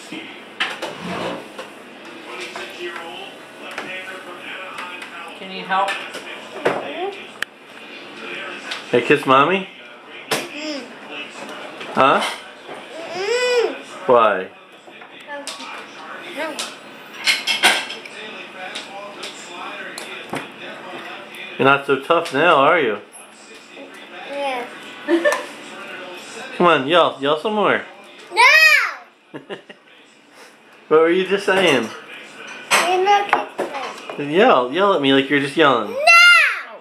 Can you help? Hey, kiss mommy? Huh? Why? You're not so tough now, are you? Yeah. Come on, yell. Yell some more. No! What were you just saying? You're not kissing. Yell. Yell at me like you're just yelling. No!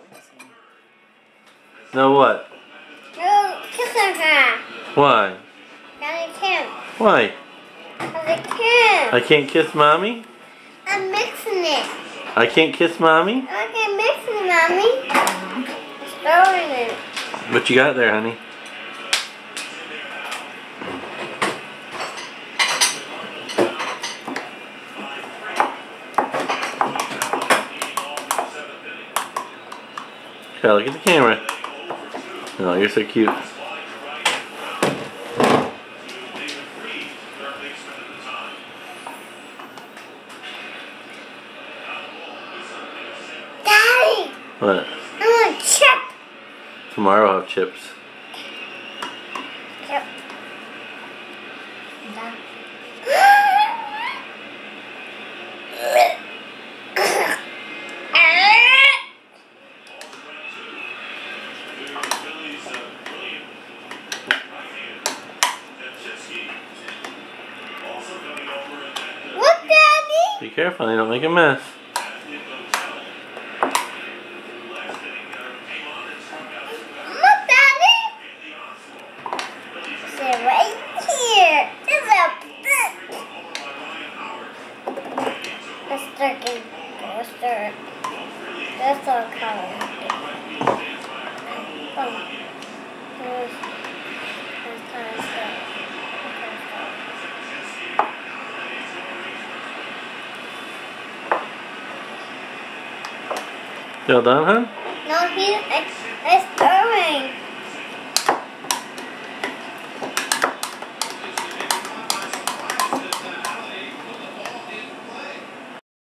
No what? No, kissing her. Why? I can't. Why? I can't. I can't kiss mommy? I'm mixing it. I can't kiss mommy? I can't mix it, Mommy. I'm throwing it. What you got there, honey? Yeah, look at the camera. Oh, you're so cute. Daddy! What? I want a chip. Tomorrow I'll have chips. Chip. What, Daddy? Be careful, you don't make a mess. Look, Daddy. Sit right here. There's a book. Let's start it. Let's start. That's all color. Oh. Let's kind of start. You all done, huh? No, it's stirring.